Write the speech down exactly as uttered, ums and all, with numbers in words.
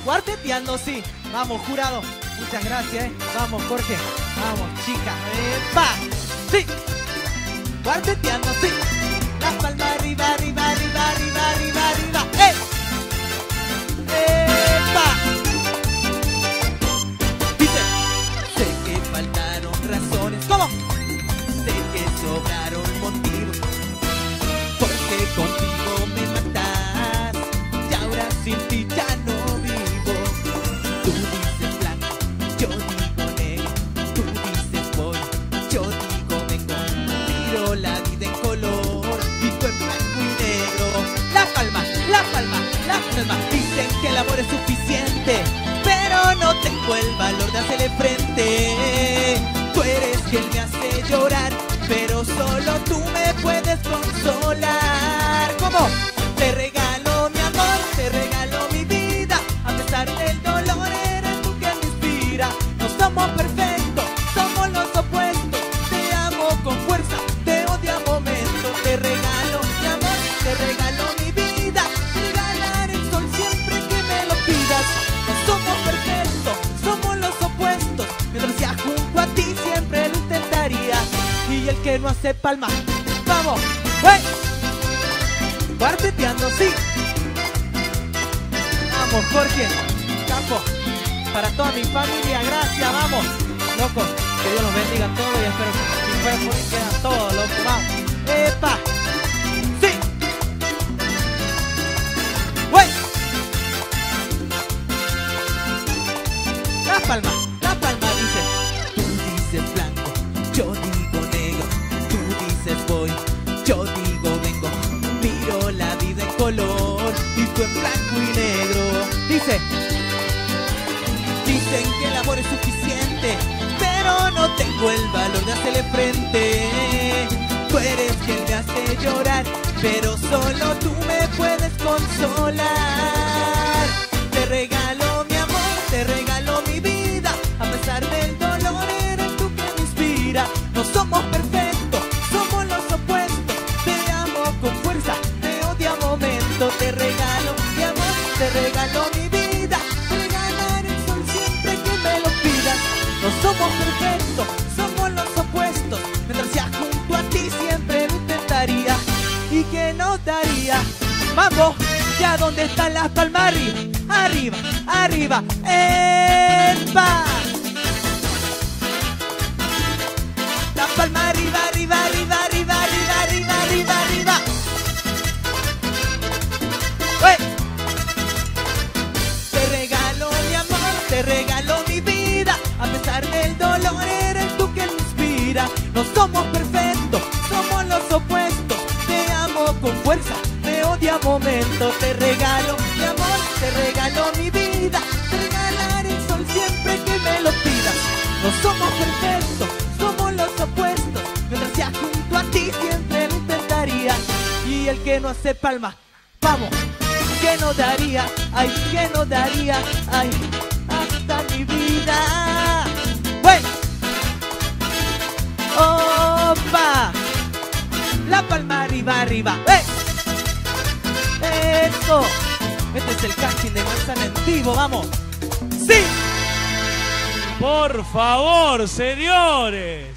Cuarteteando, sí. Vamos, jurado. Muchas gracias, ¿eh? Vamos, Jorge. Vamos, chica. ¡Epa! Sí. Cuarteteando, sí. La palma arriba, arriba, arriba, arriba, arriba, arriba. ¡Eh! ¡Epa! Dice, sé que faltaron razones. ¿Cómo? Sé que sobraron motivos. Porque contigo me matas. Y ahora sin ti ya no vivo. Tú dices blanco, yo digo negro. Tú dices voy, yo digo vengo. Miro la vida en color, vivo en blanco y negro. La palma, la palma, la palma. Dicen que el amor es suficiente, pero no tengo el valor de hacerle frente. Tú eres quien me hace llorar, pero solo tú me puedes consolar. ¿Cómo? Te regalo mi amor, te regalo mi vida. A pesar del dolor eres tú quien me inspira. No somos perfectos, somos los opuestos. Te amo con fuerza, te odio a momentos. Te regalo mi amor, te regalo mi vida. Regalar el sol siempre que me lo pidas. No somos perfectos, somos los opuestos. Mientras sea junto a ti siempre lo intentaría. Y el que no hace palma, vamos, ¡hey! Cuarteteando, sí. Vamos, Jorge, capo. Para toda mi familia, gracias, vamos. Loco, que Dios los bendiga a todos y espero que si fuera por ahí quedan todos, loco, vamos. ¡Epa! ¡Sí! ¡Wey! La palma, la palma dice. Tú dices blanco, yo digo negro. Tú dices voy, yo digo vengo. Miro la vida en color y tú en blanco y negro. Dice, dicen que el amor es suficiente, pero no tengo el valor de hacerle frente. Tú eres quien me hace llorar, pero solo tú me puedes consolar. Te regalo mi amor, te regalo mi vida. A pesar del dolor eres tú quien me inspira. No somos perfectos, somos los opuestos. Te amo con fuerza, te odio a momentos. Te regalo mi amor, te regalo mi vida. Regalar el sol siempre que me lo pidas. No somos perfectos, somos los opuestos. Mientras sea junto a ti siempre lo intentaría. ¿Y qué nos daría? Vamos, ya donde están las palmas arriba, arriba, arriba. ¡Epa! La palma arriba, arriba, arriba, arriba, arriba, arriba, arriba, arriba. ¡Hey! Te regalo mi amor, te regalo mi vida. A pesar del dolor eres tú quien me inspira. No somos perfectos, somos los opuestos. Te amo con fuerza, te odio a momentos. Te regalo mi amor, te regalo mi vida. Regalar el sol siempre que me lo pidas. No somos perfectos, somos los opuestos. Mientras sea junto a ti siempre lo intentaría. Y el que no hace palma, vamos, ¿qué nos daría? Ay, ¿qué nos daría? Ay, hasta mi vida. Bueno, opa, la palma arriba, arriba. ¡Eh! Eso. Este es el casting de Manzana en vivo, vamos. ¡Sí! Por favor, señores.